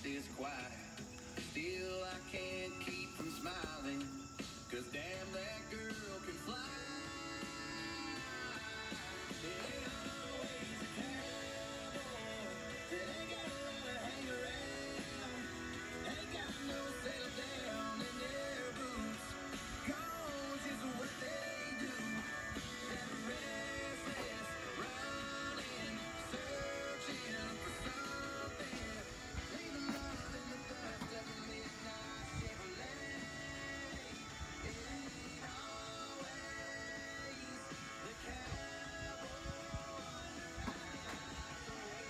is quiet. Still I can't keep from smiling, 'cause damn, that girl can fly. It ain't always a cowboy that ain't got a lot to hang around. Ain't got no settle down in their boots, 'cause it's what they do. That restless running, searching for something, leaving love in the dust of a midnight Chevrolet. It ain't always the cowboy highway.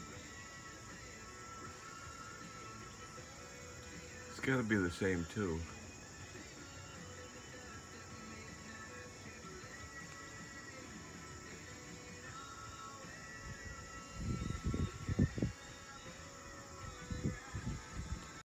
It's got to be the same too.